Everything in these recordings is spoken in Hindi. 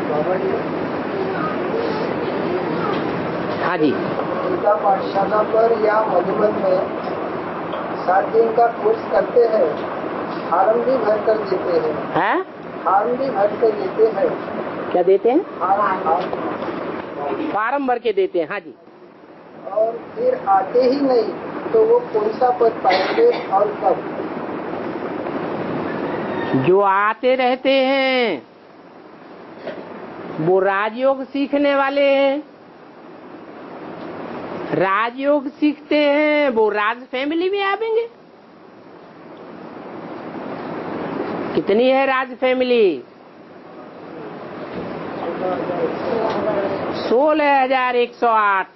हाँ जी। गीता पाठशाला पर या मधुबन में 7 दिन का कोर्स करते हैं, फॉर्म भी भर कर देते हैं। फॉर्म भी भर कर देते हैं। क्या देते हैं? फॉर्म भर के देते हैं। हाँ जी। और फिर आते ही नहीं तो वो कौन सा पद पाएंगे और कब? जो आते रहते हैं वो राजयोग सीखने वाले हैं। राजयोग सीखते हैं वो राज फैमिली में आवेंगे। कितनी है राज फैमिली? 16,108।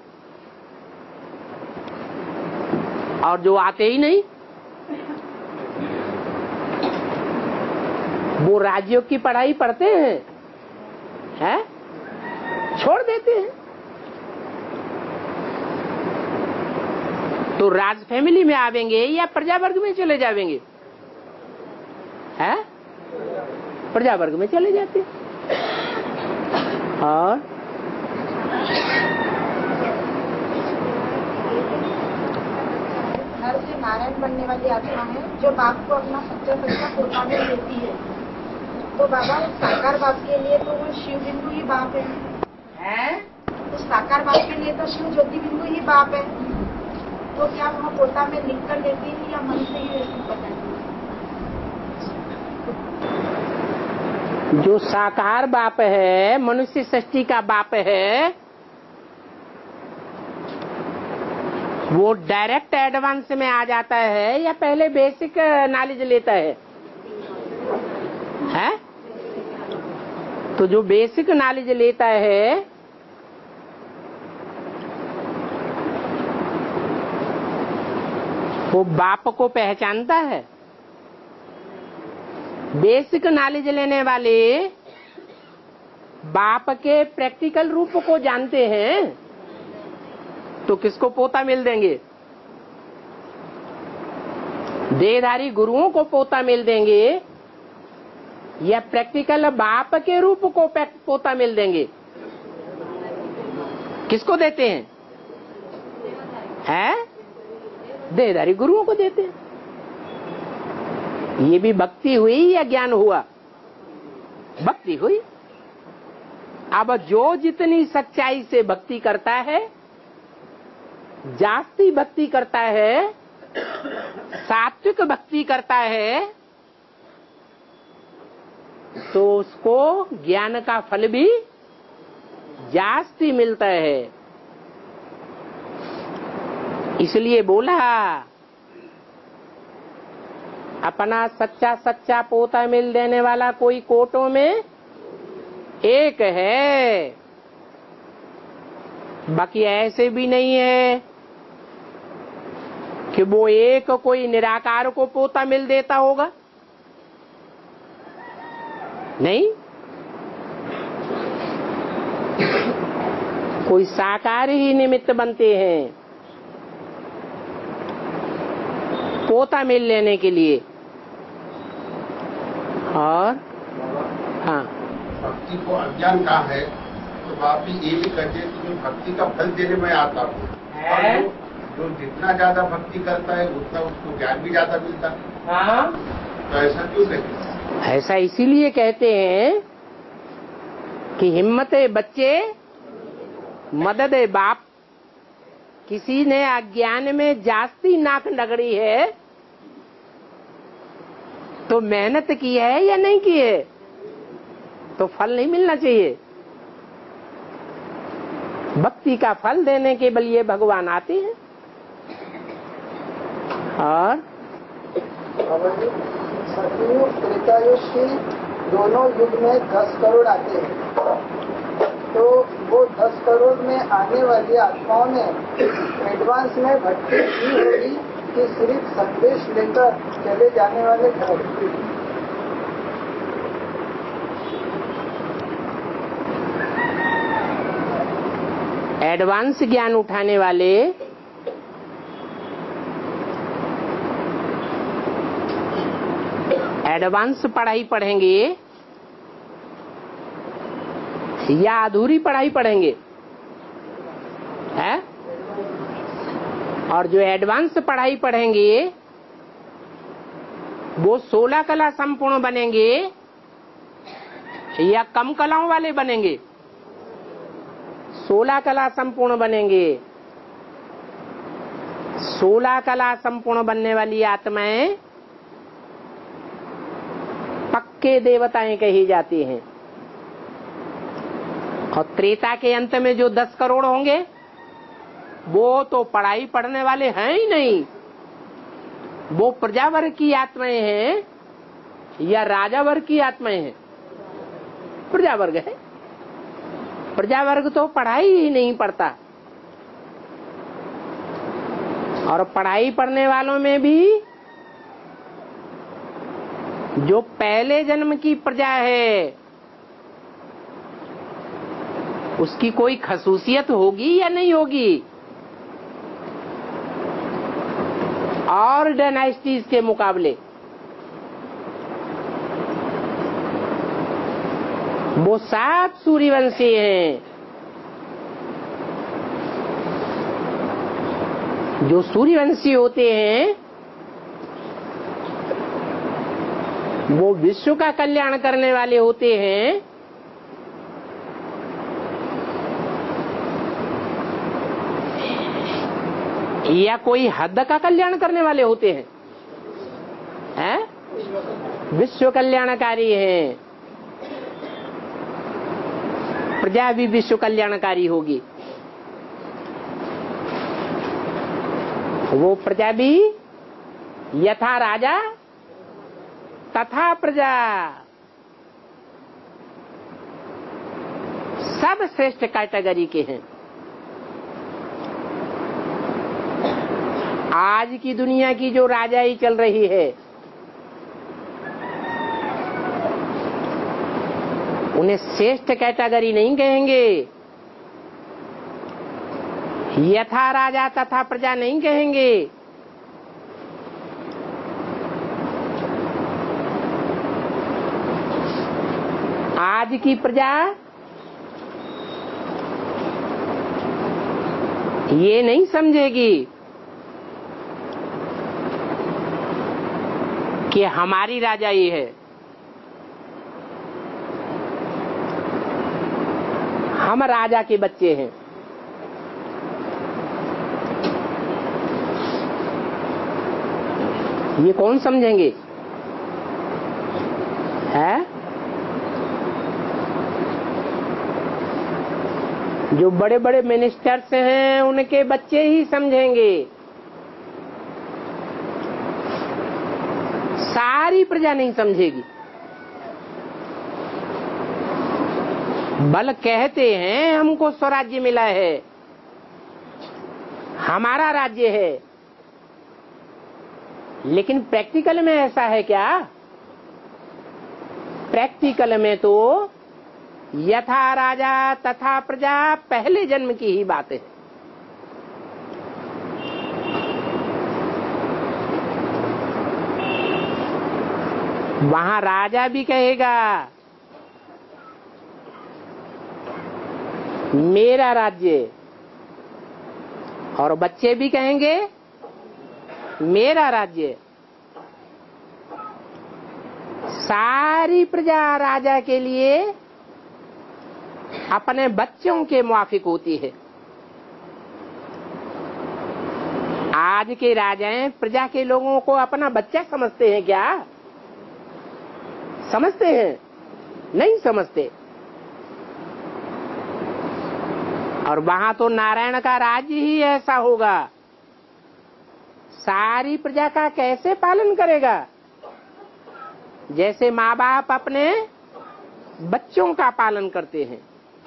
और जो आते ही नहीं वो राजयोग की पढ़ाई पढ़ते हैं, छोड़ देते हैं। तो राज फैमिली में आवेंगे या प्रजा वर्ग में चले जावेंगे? प्रजा वर्ग में चले जाते। और नर से नारायण बनने वाली आत्मा है जो बाप को अपना सच्चा सच्चा पोता में लेती है। तो बाबा साकार बाप के लिए तो वो शिव बिंदु ही बाप है। तो साकार बाप के लिए तो शिव ज्योति बिंदु ही बाप है। तो क्या वहाँ पोता में लिख कर लेती है या मन से ही वैसे बताएंगे? जो साकार बाप है, मनुष्य सृष्टि का बाप है, वो डायरेक्ट एडवांस में आ जाता है या पहले बेसिक नॉलेज लेता है? तो जो बेसिक नॉलेज लेता है वो बाप को पहचानता है। बेसिक नॉलेज लेने वाले बाप के प्रैक्टिकल रूप को जानते हैं तो किसको पोता मिल देंगे? देहधारी गुरुओं को पोता मिल देंगे या प्रैक्टिकल बाप के रूप को पोता मिल देंगे? किसको देते हैं? देहधारी गुरुओं को देते हैं। ये भी भक्ति हुई या ज्ञान हुआ? भक्ति हुई। अब जो जितनी सच्चाई से भक्ति करता है, जास्ती भक्ति करता है, सात्विक भक्ति करता है, तो उसको ज्ञान का फल भी जास्ती मिलता है। इसलिए बोला अपना सच्चा सच्चा पोता मिल देने वाला कोई कोटों में एक है, बाकी ऐसे भी नहीं है कि वो एक कोई निराकार को पोता मिल देता होगा। नहीं, कोई साकार ही निमित्त बनते हैं पोता मिल लेने के लिए। और भक्ति को अज्ञान कहा है तो आप भी ये भी कहते हैं कि मैं भक्ति का फल देने में आता हूँ, और जो जितना ज्यादा भक्ति करता है उतना उसको ज्ञान भी ज्यादा मिलता है। तो ऐसा क्यों कहते हैं? ऐसा इसीलिए कहते हैं कि हिम्मत बच्चे मदद बाप। किसी ने अज्ञान में जास्ती नाक नगड़ी है तो मेहनत की है या नहीं की है, तो फल नहीं मिलना चाहिए। भक्ति का फल देने के लिए भगवान आते हैं। और सतयुग त्रेतायुग की दोनों युग में 10 करोड़ आते हैं। तो वो 10 करोड़ में आने वाली आत्माओं ने एडवांस में भक्ति की होगी कि सिर्फ संदेश लेकर चले जाने वाले घर? एडवांस ज्ञान उठाने वाले एडवांस पढ़ाई पढ़ेंगे या अधूरी पढ़ाई पढ़ेंगे, है? और जो एडवांस पढ़ाई पढ़ेंगे वो 16 कला संपूर्ण बनेंगे या कम कलाओं वाले बनेंगे? 16 कला संपूर्ण बनेंगे। 16 कला संपूर्ण बनने वाली आत्माएं पक्के देवताएं कही जाती हैं। और त्रेता के अंत में जो 10 करोड़ होंगे वो तो पढ़ाई पढ़ने वाले हैं ही नहीं। वो प्रजा वर्ग की आत्माएं हैं या राजा वर्ग की आत्माएं हैं? प्रजा वर्ग है। प्रजा वर्ग तो पढ़ाई ही नहीं पढ़ता। और पढ़ाई पढ़ने वालों में भी जो पहले जन्म की प्रजा है उसकी कोई खसूसियत होगी या नहीं होगी? और डायनास्टीज के मुकाबले वो सब सूर्यवंशी हैं। जो सूर्यवंशी होते हैं वो विश्व का कल्याण करने वाले होते हैं। या कोई हद का कल्याण करने वाले होते हैं? विश्व कल्याणकारी हैं। प्रजा भी विश्व कल्याणकारी होगी। वो प्रजा भी यथा राजा तथा प्रजा, सब श्रेष्ठ कैटेगरी के हैं। आज की दुनिया की जो राजाई चल रही है उन्हें श्रेष्ठ कैटेगरी नहीं कहेंगे, यथा राजा तथा प्रजा नहीं कहेंगे। आज की प्रजा ये नहीं समझेगी कि हमारी राजाई है। हम राजा के बच्चे हैं। ये कौन समझेंगे? है जो बड़े बड़े मिनिस्टर्स हैं उनके बच्चे ही समझेंगे। सारी प्रजा नहीं समझेगी। बल कहते हैं हमको स्वराज्य मिला है, हमारा राज्य है, लेकिन प्रैक्टिकल में ऐसा है क्या? प्रैक्टिकल में तो यथा राजा तथा प्रजा पहले जन्म की ही बात है। वहां राजा भी कहेगा मेरा राज्य, और बच्चे भी कहेंगे मेरा राज्य। सारी प्रजा राजा के लिए अपने बच्चों के मुआफिक होती है। आज के राजाएं प्रजा के लोगों को अपना बच्चा समझते हैं क्या? समझते हैं? नहीं समझते। और वहां तो नारायण का राज्य ही ऐसा होगा। सारी प्रजा का कैसे पालन करेगा? जैसे माँ बाप अपने बच्चों का पालन करते हैं।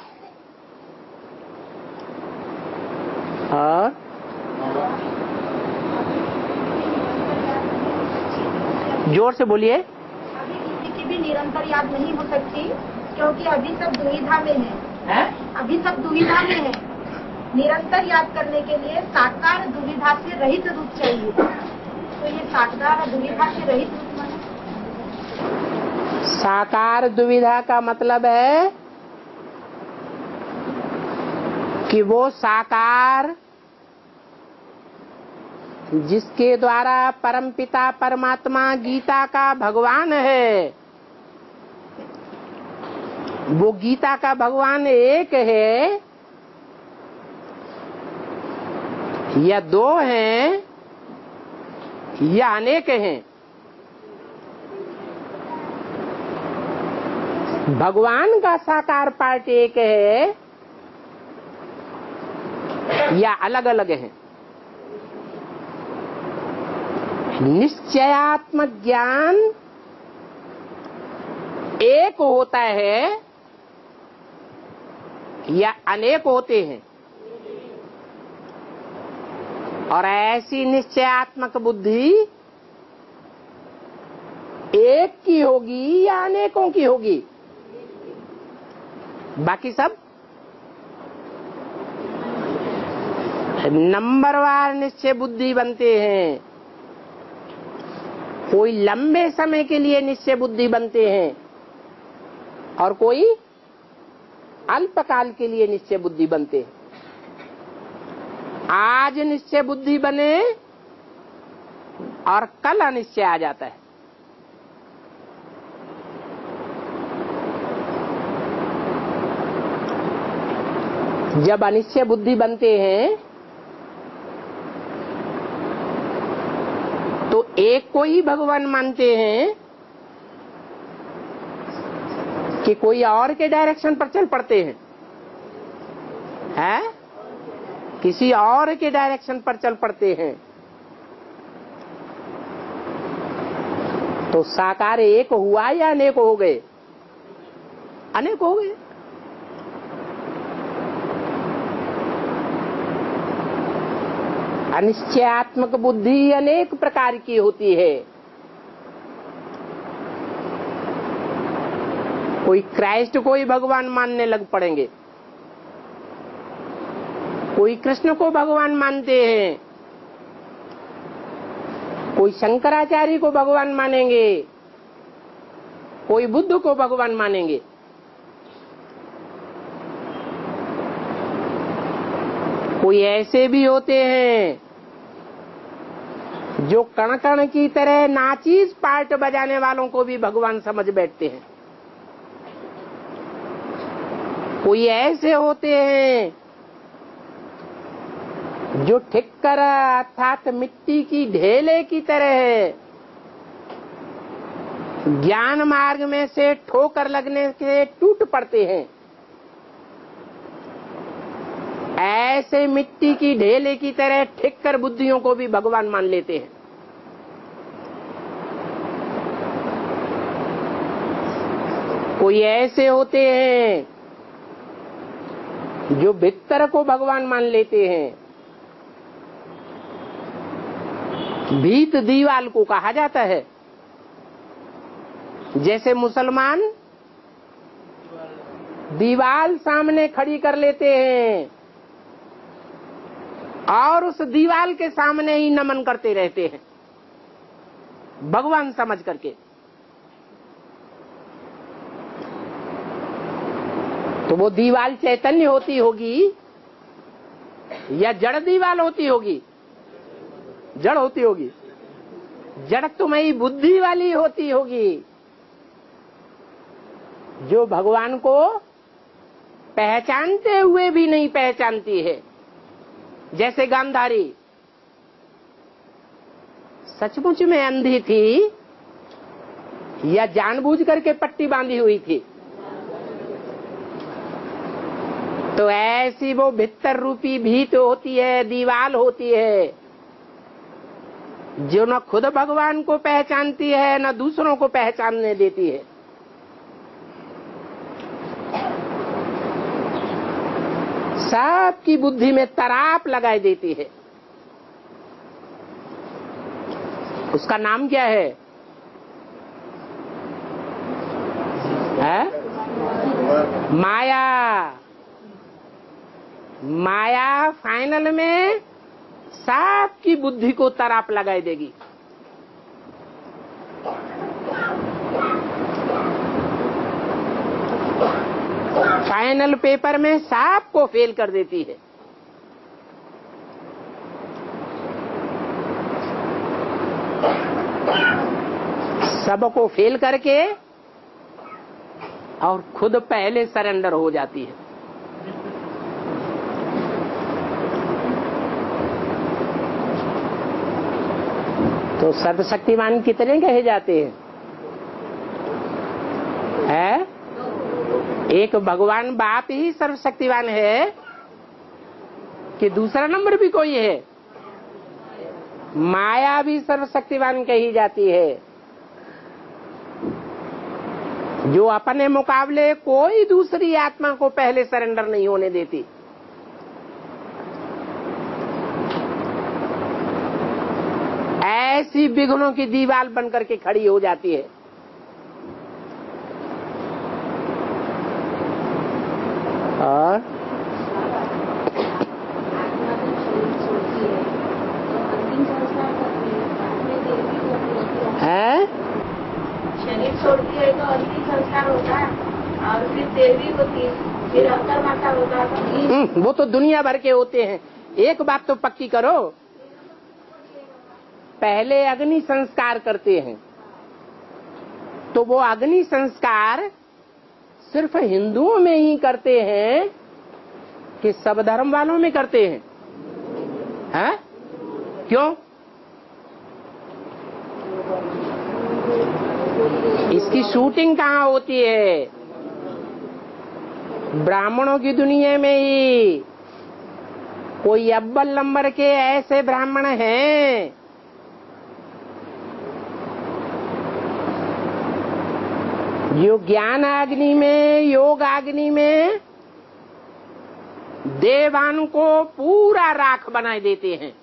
और जोर से बोलिए। अभी किसी की भी निरंतर याद नहीं हो सकती, क्योंकि अभी सब दुविधा में है। अभी सब दुविधा में है। निरंतर याद करने के लिए साकार दुविधा से रहित रूप चाहिए। तो ये साकार दुविधा से रहित रूप में, साकार दुविधा का मतलब है कि वो साकार जिसके द्वारा परमपिता परमात्मा गीता का भगवान है, वो गीता का भगवान एक है या दो हैं या अनेक हैं? भगवान का साकार पार्ट एक है या अलग अलग है? निश्चयात्मक ज्ञान एक होता है या अनेक होते हैं? और ऐसी निश्चयात्मक बुद्धि एक की होगी या अनेकों की होगी? बाकी सब नंबरवार निश्चय बुद्धि बनते हैं। कोई लंबे समय के लिए निश्चय बुद्धि बनते हैं और कोई अल्पकाल के लिए निश्चय बुद्धि बनते हैं। आज निश्चय बुद्धि बने और कल अनिश्चय आ जाता है। जब अनिश्चय बुद्धि बनते हैं तो एक को ही भगवान मानते हैं कि कोई और के डायरेक्शन पर चल पड़ते हैं? किसी और के डायरेक्शन पर चल पड़ते हैं। तो साकार एक हुआ या अनेक हो गए? अनेक हो गए। अनिश्चयात्मक बुद्धि अनेक प्रकार की होती है। कोई क्राइस्ट को ही भगवान मानने लग पड़ेंगे, कोई कृष्ण को भगवान मानते हैं, कोई शंकराचार्य को भगवान मानेंगे, कोई बुद्ध को भगवान मानेंगे। कोई ऐसे भी होते हैं जो कण कण की तरह नाचीज पार्ट बजाने वालों को भी भगवान समझ बैठते हैं। कोई ऐसे होते हैं जो ठिक्कर अर्थात मिट्टी की ढेले की तरह ज्ञान मार्ग में से ठोकर लगने से टूट पड़ते हैं। ऐसे मिट्टी की ढेले की तरह ठिक्कर बुद्धियों को भी भगवान मान लेते हैं। कोई ऐसे होते हैं जो भीतर को भगवान मान लेते हैं। भीत दीवाल को कहा जाता है। जैसे मुसलमान दीवाल सामने खड़ी कर लेते हैं और उस दीवाल के सामने ही नमन करते रहते हैं भगवान समझ करके। तो वो दीवाल चैतन्य होती होगी या जड़ दीवाल होती होगी? जड़ होती होगी। जड़ तुम्हारी बुद्धि वाली होती होगी जो भगवान को पहचानते हुए भी नहीं पहचानती है। जैसे गांधारी सचमुच में अंधी थी या जानबूझ करके पट्टी बांधी हुई थी? तो ऐसी वो भीतर रूपी भीत होती है, दीवाल होती है, जो न खुद भगवान को पहचानती है न दूसरों को पहचानने देती है। सबकी बुद्धि में तराप लगाई देती है। उसका नाम क्या है? माया। माया फाइनल में सबकी बुद्धि को तराप लगाई देगी। फाइनल पेपर में सबको फेल कर देती है। सबको फेल करके और खुद पहले सरेंडर हो जाती है। तो सर्वशक्तिमान कितने कहे जाते हैं? एक भगवान बाप ही सर्वशक्तिमान है कि दूसरा नंबर भी कोई है? माया भी सर्वशक्तिमान कही जाती है, जो अपने मुकाबले कोई दूसरी आत्मा को पहले सरेंडर नहीं होने देती। ऐसी विघ्नों की दीवार बनकर के खड़ी हो जाती है। और है शरीर छोड़ती है तो अंतिम संस्कार होता है और फिर देवी होती है, फिर अंतर माता होता है। वो तो दुनिया भर के होते हैं। एक बात तो पक्की करो, पहले अग्नि संस्कार करते हैं तो वो अग्नि संस्कार सिर्फ हिंदुओं में ही करते हैं कि सब धर्म वालों में करते हैं? हैं? क्यों? इसकी शूटिंग कहाँ होती है? ब्राह्मणों की दुनिया में ही। कोई अव्वल नंबर के ऐसे ब्राह्मण हैं जो ज्ञान अग्नि में, योग अग्नि में देवान को पूरा राख बना देते हैं।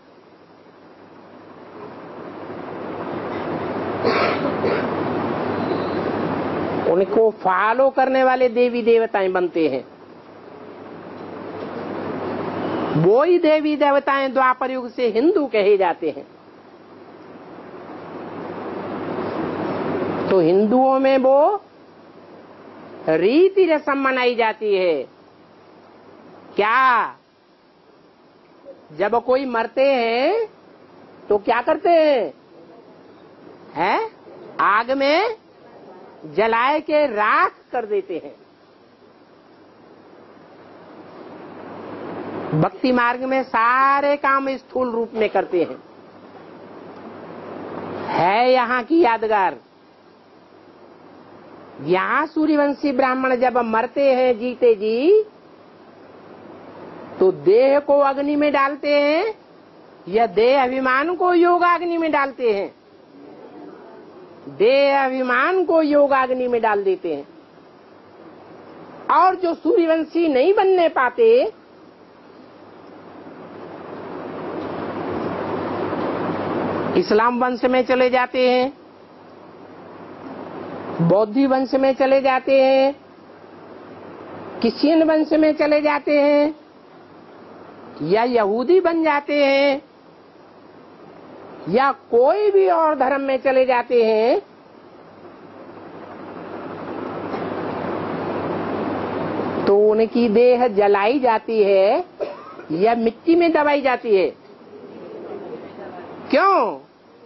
उनको फॉलो करने वाले देवी देवताएं बनते हैं। वो ही देवी देवताएं द्वापर युग से हिंदू कहे जाते हैं। तो हिंदुओं में वो रीति रस्म मनाई जाती है। क्या? जब कोई मरते हैं तो क्या करते हैं? आग में जलाए के राख कर देते हैं। भक्ति मार्ग में सारे काम स्थूल रूप में करते हैं। है यहाँ की यादगार। यहाँ सूर्यवंशी ब्राह्मण जब मरते हैं जीते जी, तो देह को अग्नि में डालते हैं या देह अभिमान को योगाग्नि में डालते हैं? देह अभिमान को योगाग्नि में डाल देते हैं। और जो सूर्यवंशी नहीं बनने पाते, इस्लाम वंश में चले जाते हैं, बौद्धी वंश में चले जाते हैं, क्रिश्चियन वंश में चले जाते हैं, या यहूदी बन जाते हैं, या कोई भी और धर्म में चले जाते हैं। तो उनकी देह जलाई जाती है या मिट्टी में दबाई जाती है? क्यों?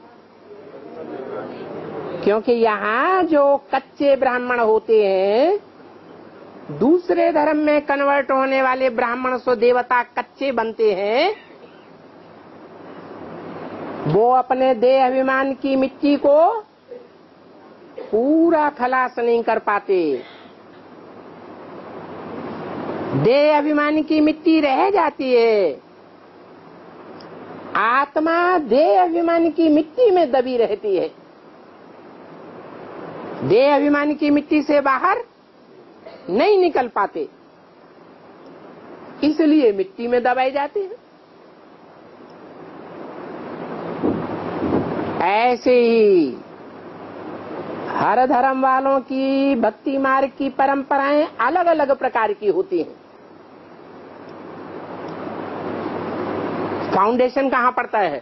क्योंकि यहाँ जो कच्चे ब्राह्मण होते हैं, दूसरे धर्म में कन्वर्ट होने वाले ब्राह्मण सो देवता कच्चे बनते हैं। वो अपने देह अभिमान की मिट्टी को पूरा खलास नहीं कर पाते। देह अभिमान की मिट्टी रह जाती है, आत्मा देह अभिमान की मिट्टी में दबी रहती है। देह अभिमान की मिट्टी से बाहर नहीं निकल पाते, इसलिए मिट्टी में दबाए जाते हैं। ऐसे ही हर धर्म वालों की भक्ति मार्ग की परंपराएं अलग अलग प्रकार की होती हैं। फाउंडेशन कहाँ पड़ता है?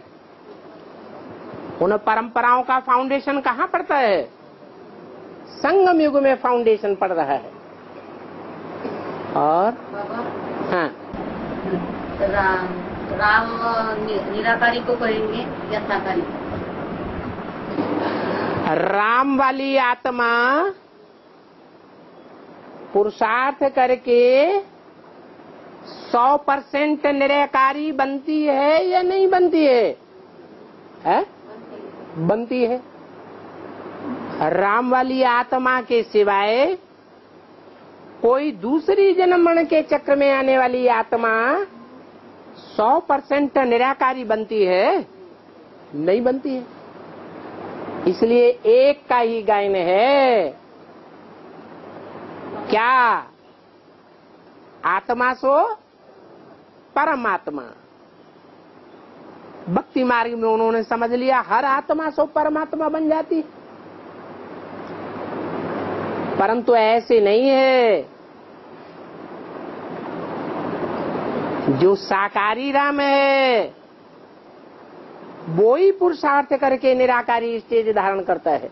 उन परंपराओं का फाउंडेशन कहाँ पड़ता है? संगम युग में फाउंडेशन पड़ रहा है। और बाबा हाँ, राम निराकारी को कहेंगे या साकारी? राम वाली आत्मा पुरुषार्थ करके 100% निराकारी बनती है या नहीं बनती है? बनती है। राम वाली आत्मा के सिवाय कोई दूसरी जन्म मरण के चक्र में आने वाली आत्मा 100% निराकारी बनती है? नहीं बनती है। इसलिए एक का ही गायन है, क्या? आत्मा सो परमात्मा। भक्ति मार्ग में उन्होंने समझ लिया हर आत्मा सो परमात्मा बन जाती, परंतु ऐसे नहीं है। जो साकारी राम है वो ही पुरुषार्थ करके निराकारी स्टेज धारण करता है।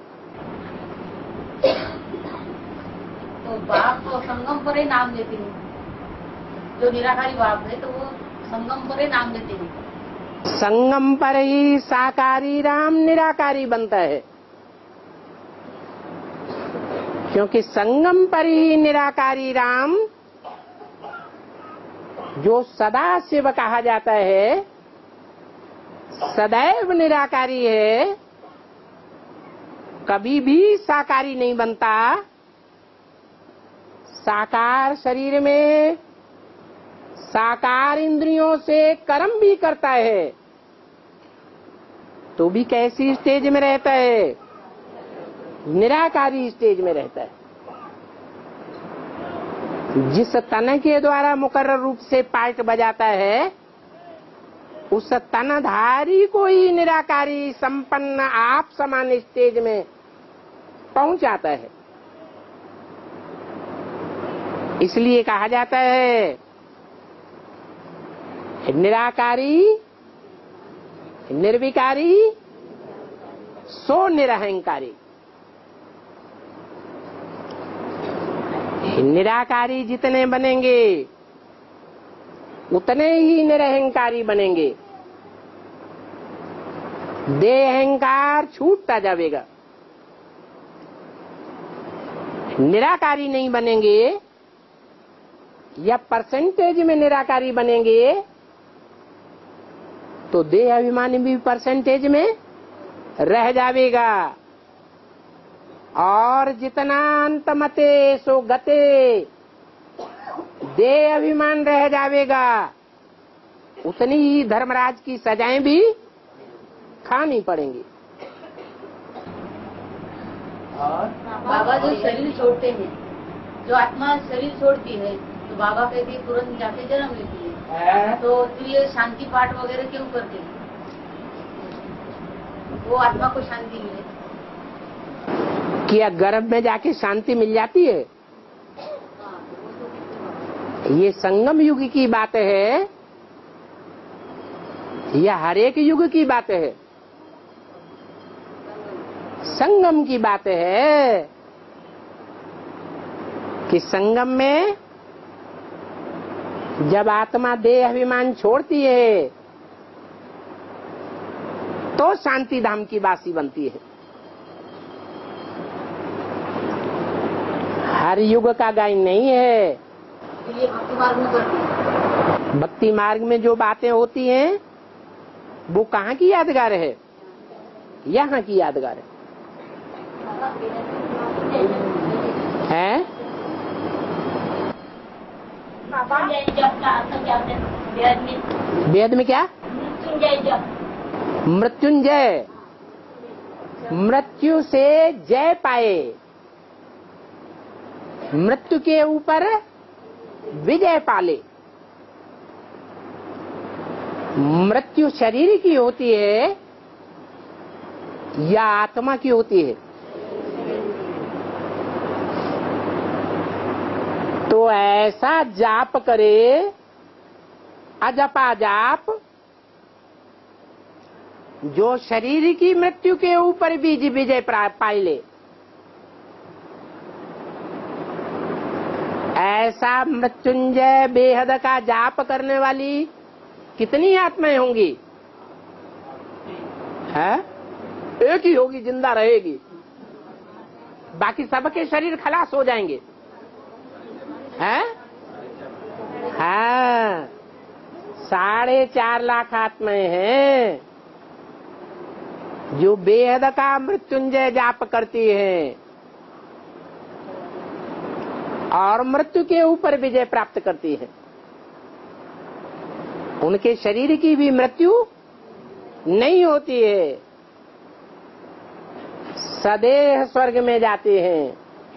तो बाप तो संगम पर ही नाम लेते हैं, जो निराकारी बाप है तो वो संगम पर ही नाम लेते हैं। संगम पर ही साकारी राम निराकारी बनता है, क्योंकि संगम पर ही निराकारी राम जो सदा शिव कहा जाता है, सदैव निराकारी है, कभी भी साकारी नहीं बनता। साकार शरीर में साकार इंद्रियों से कर्म भी करता है, तो भी कैसी स्टेज में रहता है? निराकारी स्टेज में रहता है। जिस तन के द्वारा मुकर्रर रूप से पार्ट बजाता है, उस तनधारी को ही निराकारी संपन्न आप समान स्टेज में पहुंचाता है। इसलिए कहा जाता है निराकारी निर्विकारी सो निरहंकारी। निराकारी जितने बनेंगे उतने ही निरहंकारी बनेंगे। देह अहंकार छूटता जाएगा। निराकारी नहीं बनेंगे या परसेंटेज में निराकारी बनेंगे तो देह अभिमानी भी परसेंटेज में रह जाएगा। और जितना अंत मते सो गते देह अभिमान रह जाएगा, उतनी ही धर्मराज की सजाएं भी खानी पड़ेंगी। और बाबा जो शरीर छोड़ते हैं, जो आत्मा शरीर छोड़ती है, तो बाबा कहते हैं तुरंत जाके जन्म लेती है, तो फिर ये शांति पाठ वगैरह क्यों करते हैं? वो आत्मा को शांति मिले। क्या गर्भ में जाके शांति मिल जाती है? ये संगम युग की बात है या हर एक युग की बात है? संगम की बात है कि संगम में जब आत्मा देह अभिमान छोड़ती है तो शांति धाम की वासी बनती है। हर युग का गायन नहीं है। ये भक्ति मार्ग में करते हैं। भक्ति मार्ग में जो बातें होती हैं वो कहाँ की यादगार है? यहाँ की यादगार है। वेद में क्या? मृत्युंजय, मृत्यु से जय पाए, मृत्यु के ऊपर विजय पाले। मृत्यु शरीर की होती है या आत्मा की होती है? तो ऐसा जाप करे, अजपा जाप, जो शरीर की मृत्यु के ऊपर भी विजय पाए ले। ऐसा मृत्युंजय बेहद का जाप करने वाली कितनी आत्माएं होंगी? है एक ही होगी, जिंदा रहेगी, बाकी सबके शरीर खलास हो जाएंगे। हैं? हाँ, 4.5 लाख आत्माएं हैं जो बेहद का मृत्युंजय जाप करती हैं और मृत्यु के ऊपर विजय प्राप्त करती है। उनके शरीर की भी मृत्यु नहीं होती है, सदैव स्वर्ग में जाते हैं।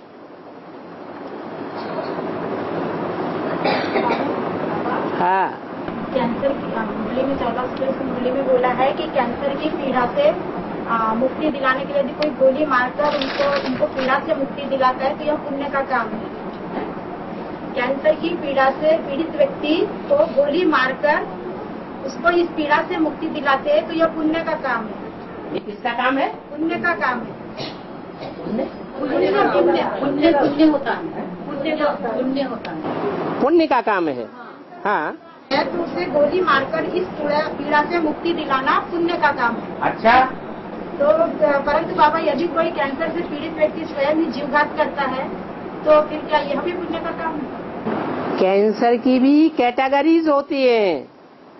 हाँ, कैंसर की मुरली में 14 मुरली में बोला है कि कैंसर की पीड़ा से मुक्ति दिलाने के लिए यदि कोई गोली मारकर उनको पीड़ा से मुक्ति दिलाता है तो यह पुण्य का काम है। कैंसर की पीड़ा से पीड़ित व्यक्ति को गोली मारकर उसको इस पीड़ा से मुक्ति दिलाते हैं तो यह पुण्य का काम है। ये किसका काम है? पुण्य का काम है। पुण्य होता है, पुण्य होता है, पुण्य का काम है। हाँ, तो उसे गोली मारकर इस पीड़ा से मुक्ति दिलाना पुण्य का काम है। अच्छा, तो परंतु बाबा यदि कोई कैंसर से पीड़ित व्यक्ति स्वयं ही जीवघात करता है तो फिर क्या यह भी पुण्य का काम है? कैंसर की भी कैटेगरीज होती है।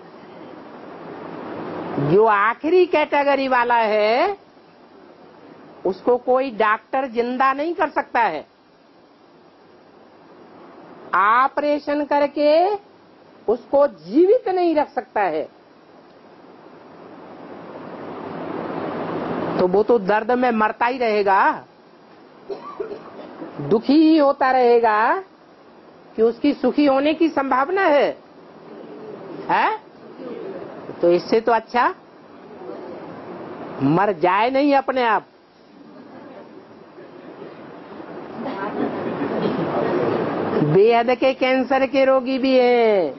जो आखिरी कैटेगरी वाला है उसको कोई डॉक्टर जिंदा नहीं कर सकता है। ऑपरेशन करके उसको जीवित नहीं रख सकता है। तो वो तो दर्द में मरता ही रहेगा, दुखी ही होता रहेगा कि उसकी सुखी होने की संभावना है? तो इससे तो अच्छा मर जाए नहीं अपने आप। बेहद के कैंसर के रोगी भी हैं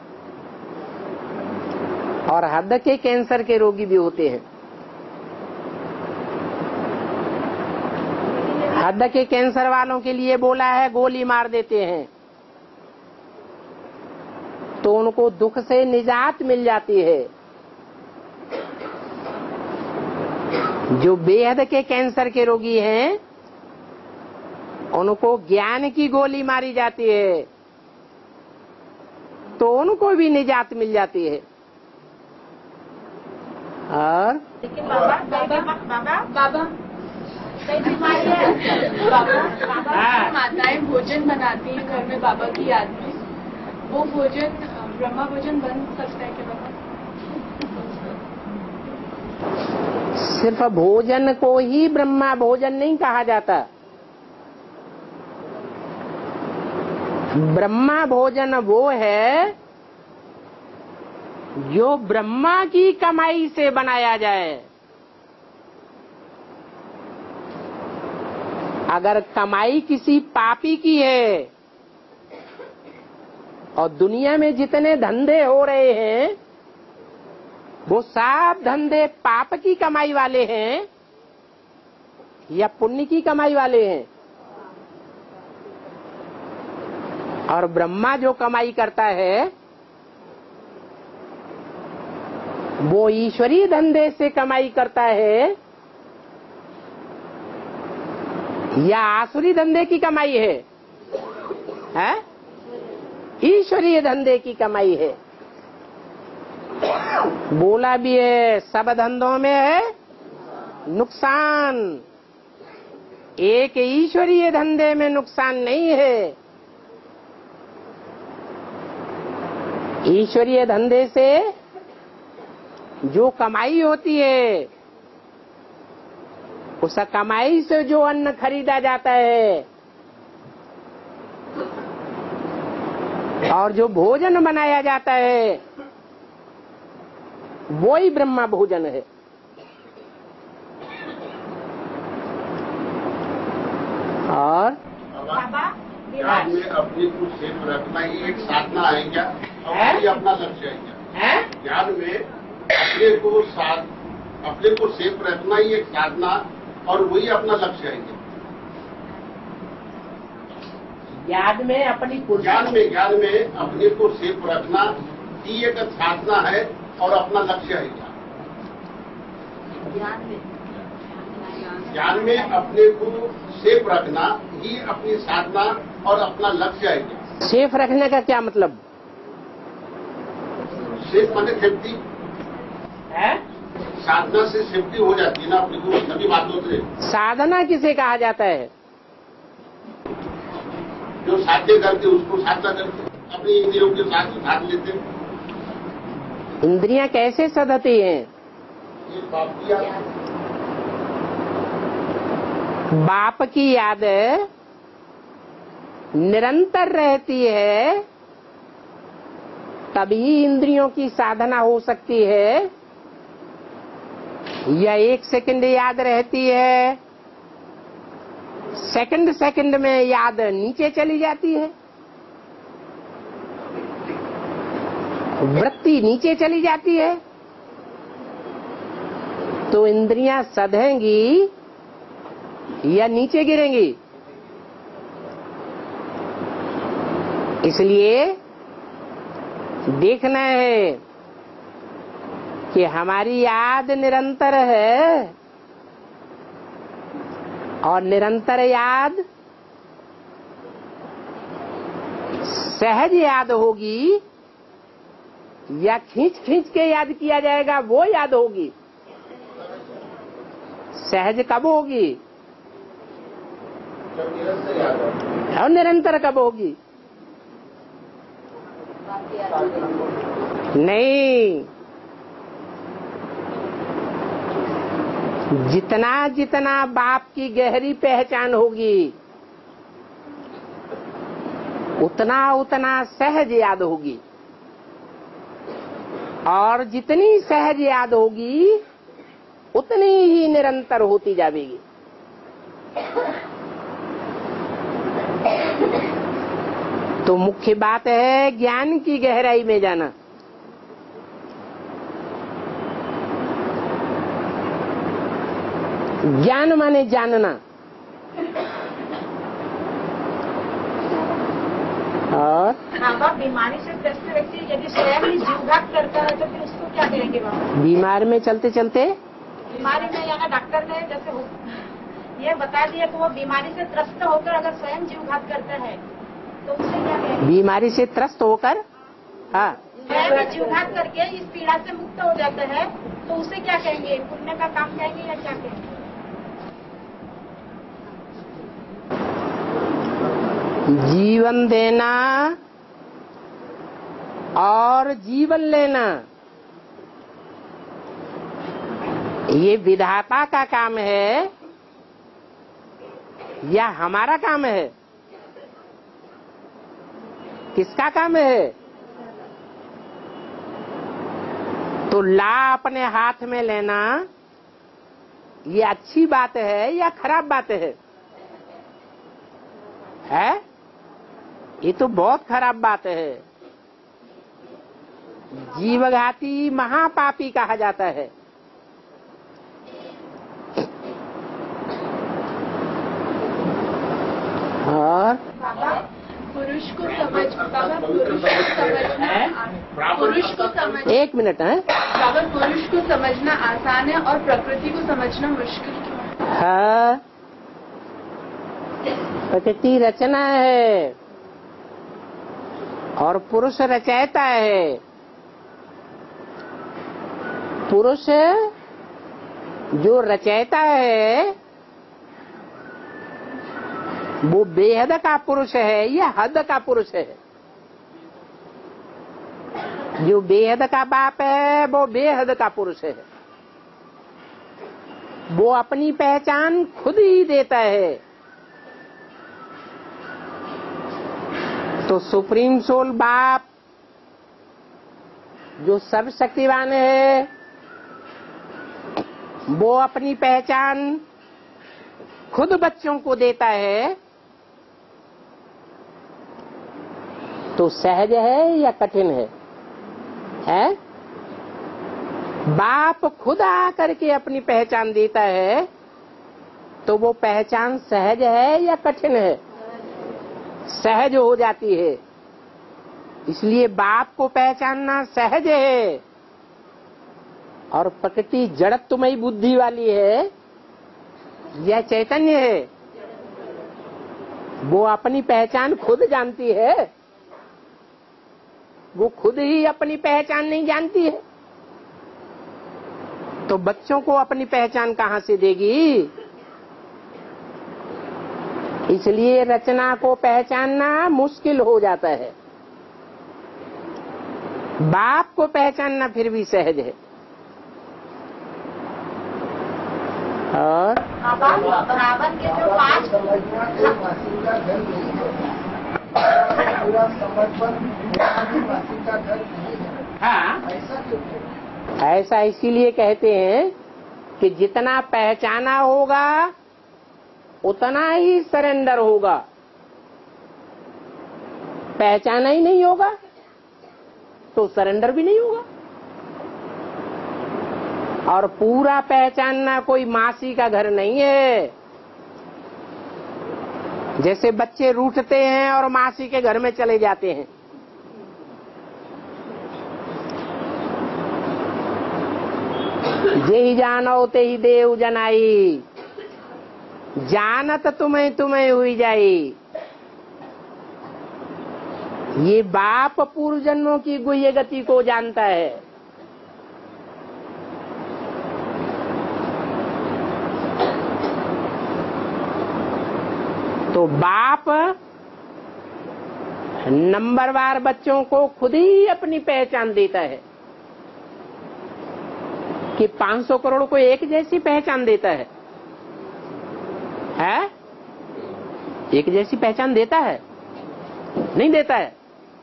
और हद के कैंसर के रोगी भी होते हैं। हद के कैंसर वालों के लिए बोला है गोली मार देते हैं तो उनको दुख से निजात मिल जाती है। जो बेहद के कैंसर के रोगी हैं उनको ज्ञान की गोली मारी जाती है तो उनको भी निजात मिल जाती है। और लेकिन बाबा कई बीमारी है। बाबा माताएं भोजन बनाती हैं घर में बाबा की याद में, वो भोजन ब्रह्मा भोजन बन सकता है क्या बाबा? सिर्फ भोजन को ही ब्रह्मा भोजन नहीं कहा जाता। ब्रह्मा भोजन वो है जो ब्रह्मा की कमाई से बनाया जाए। अगर कमाई किसी पापी की है और दुनिया में जितने धंधे हो रहे हैं वो सब धंधे पाप की कमाई वाले हैं या पुण्य की कमाई वाले हैं? और ब्रह्मा जो कमाई करता है वो ईश्वरीय धंधे से कमाई करता है या आसुरी धंधे की कमाई है? ईश्वरीय धंधे की कमाई है। बोला भी है सब धंधों में है नुकसान, एक ईश्वरीय धंधे में नुकसान नहीं है। ईश्वरीय धंधे से जो कमाई होती है उस कमाई से जो अन्न खरीदा जाता है और जो भोजन बनाया जाता है वो ही ब्रह्मा भोजन है। और में अपनी को सेफ रखना ही एक साधना है क्या? और अपना लक्ष्य है क्या? ज्ञान में अपने को सेफ रखना ही एक साधना और वही अपना लक्ष्य है क्या? याद में अपनी ज्ञान में अपने को सेफ रखना ही एक साधना है और अपना लक्ष्य है। ज्ञान में अपने को सेफ रखना ही अपनी साधना और अपना लक्ष्य है। सेफ रखने का क्या मतलब सेफ माने सेफ्टी है? साधना से सेफ्टी हो जाती है ना अपनी को सभी बातों से। साधना किसे कहा जाता है? जो साध्य करते उसको साधना करते, अपनी इंद्रियों के साथ साध लेते। इंद्रियां कैसे सधती हैं? ये बाप की याद, बाप की याद निरंतर रहती है, तभी इंद्रियों की साधना हो सकती है। या एक सेकंड याद रहती है, सेकंड में याद नीचे चली जाती है, वृत्ति नीचे चली जाती है, तो इंद्रियां सधेंगी या नीचे गिरेंगी। इसलिए देखना है कि हमारी याद निरंतर है, और निरंतर याद सहज याद होगी या खींच के याद किया जाएगा वो याद होगी। सहज कब होगी और निरंतर कब होगी? नहीं, जितना बाप की गहरी पहचान होगी उतना सहज याद होगी, और जितनी सहज याद होगी उतनी ही निरंतर होती जाएगी। तो मुख्य बात है ज्ञान की गहराई में जाना। ज्ञान माने जानना। और बाबा बीमारी से ग्रस्त व्यक्ति यदि स्वयं ही जीवघात करता है तो फिर उसको क्या करेंगे बाबा? बीमार में चलते बीमारी में या डॉक्टर ने जैसे ये बता दिया तो वो बीमारी से त्रस्त होकर अगर स्वयं जीवघात करता है तो उसे क्या कहेंगे? बीमारी से त्रस्त होकर हाँ स्वयं जीवघात करके इस पीड़ा से मुक्त हो जाता है तो उसे क्या कहेंगे? पुण्य का काम कहेंगे या क्या कहेंगे? जीवन देना और जीवन लेना ये विधाता का काम है या हमारा काम है? किसका काम है? तो ला अपने हाथ में लेना ये अच्छी बात है या खराब बात है? ये तो बहुत खराब बात है। जीवघाती महापापी कहा जाता है। और पुरुष को समझ एक मिनट है बाबा, पुरुष को समझना आसान है और प्रकृति को समझना मुश्किल क्यों है? हाँ, प्रकृति रचना है और पुरुष रचयिता है। पुरुष जो रचयिता है वो बेहद का पुरुष है या हद का पुरुष है? जो बेहद का बाप है वो बेहद का पुरुष है। वो अपनी पहचान खुद ही देता है। तो सुप्रीम सोल बाप जो सर्वशक्तिवान है वो अपनी पहचान खुद बच्चों को देता है। तो सहज है या कठिन है? बाप खुद आकर के अपनी पहचान देता है तो वो पहचान सहज है या कठिन है? सहज हो जाती है। इसलिए बाप को पहचानना सहज है। और प्रकृति जड़त्वमयी बुद्धि वाली है, यह चैतन्य है। वो अपनी पहचान खुद जानती है, वो खुद ही अपनी पहचान नहीं जानती है, तो बच्चों को अपनी पहचान कहाँ से देगी? इसलिए रचना को पहचानना मुश्किल हो जाता है। बाप को पहचानना फिर भी सहज है। और रावण के जो 5 समझना कि मासी का घर नहीं है, पूरा समर्पण भी मासी का घर नहीं है। हाँ, ऐसा क्यों है? ऐसा इसीलिए कहते हैं कि जितना पहचाना होगा उतना ही सरेंडर होगा। पहचाना ही नहीं होगा तो सरेंडर भी नहीं होगा। और पूरा पहचानना कोई मासी का घर नहीं है। जैसे बच्चे रूठते हैं और मासी के घर में चले जाते हैं, जे ही जानो ते ही देव जनाई, जानत तुम्हें तुम्हें हुई जाई। ये बाप पूर्व जन्मों की गुह्य गति को जानता है। तो बाप नंबरवार बच्चों को खुद ही अपनी पहचान देता है कि 500 करोड़ को एक जैसी पहचान देता है। एक जैसी पहचान देता है? नहीं देता है?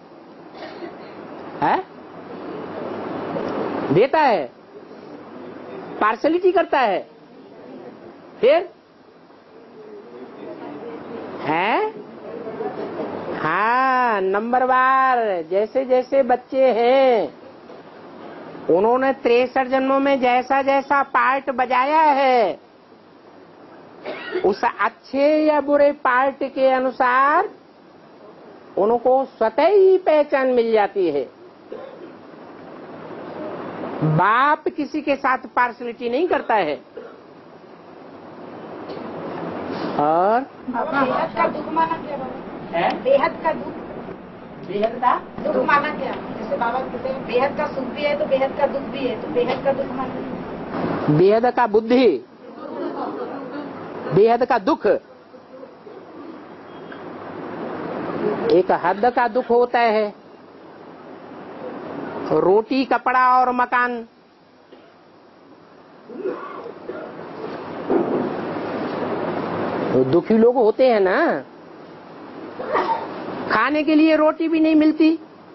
देता है, पार्शलिटी करता है। फिर है हाँ, नंबरवार जैसे जैसे बच्चे हैं उन्होंने 63 जन्मों में जैसा जैसा पार्ट बजाया है, उस अच्छे या बुरे पार्ट के अनुसार उनको स्वतः ही पहचान मिल जाती है। बाप किसी के साथ पार्शलिटी नहीं करता है। और बेहद का दुख माना क्या बाबा? बेहद का दुख, बेहद का दुख माना क्या? जैसे बाबा कहते हैं बेहद का सुख भी है तो बेहद का दुख भी है, तो बेहद का दुख माना? बेहद का बुद्धि, बेहद का दुख। एक हद का दुख होता है, रोटी कपड़ा और मकान। तो दुखी लोग होते हैं ना, खाने के लिए रोटी भी नहीं मिलती,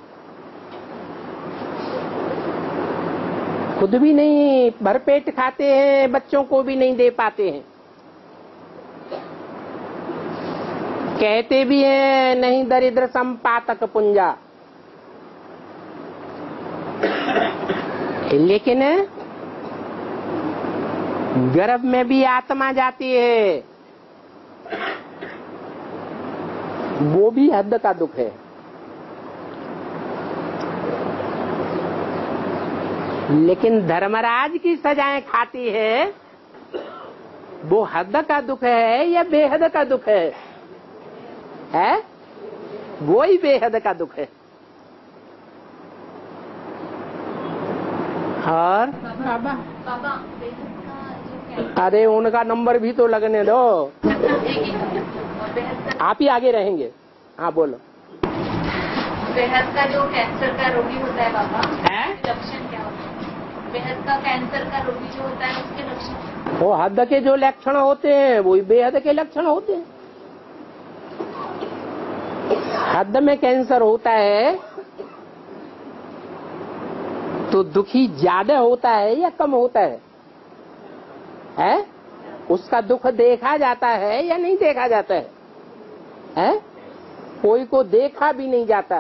खुद भी नहीं भरपेट खाते हैं, बच्चों को भी नहीं दे पाते हैं। कहते भी हैं नहीं दरिद्र संपातक पुंजा, लेकिन गर्भ में भी आत्मा जाती है, वो भी हद का दुख है। लेकिन धर्मराज की सजाएं खाती है, वो हद का दुख है या बेहद का दुख है? वो ही बेहद का दुख है। और बाबा अरे उनका नंबर भी तो लगने दो, आप ही आगे रहेंगे। हाँ बोलो। बेहद का जो कैंसर का रोगी होता है बाबा, लक्षण क्या होता है? बेहद का कैंसर का रोगी जो होता है उसके लक्षण? वो हद के जो लक्षण होते हैं वही बेहद के लक्षण होते हैं। हद में कैंसर होता है तो दुखी ज्यादा होता है या कम होता है? उसका दुख देखा जाता है या नहीं देखा जाता है? कोई को देखा भी नहीं जाता।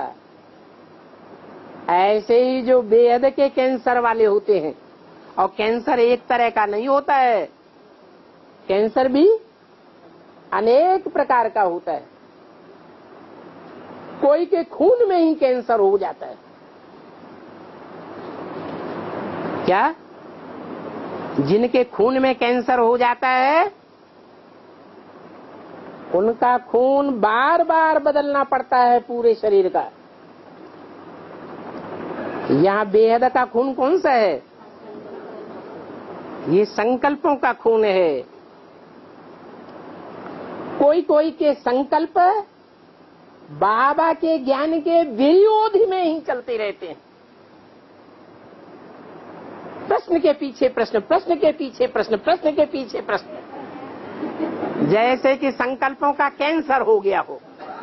ऐसे ही जो बेहद के कैंसर वाले होते हैं, और कैंसर एक तरह का नहीं होता है, कैंसर भी अनेक प्रकार का होता है। कोई के खून में ही कैंसर हो जाता है। क्या? जिनके खून में कैंसर हो जाता है उनका खून बार बार बदलना पड़ता है पूरे शरीर का। यहाँ बेहद का खून कौन सा है? ये संकल्पों का खून है। कोई कोई के संकल्प बाबा के ज्ञान के विरोध में ही चलते रहते हैं। प्रश्न के पीछे प्रश्न, प्रश्न के पीछे प्रश्न, प्रश्न के पीछे प्रश्न, जैसे कि संकल्पों का कैंसर हो गया हो।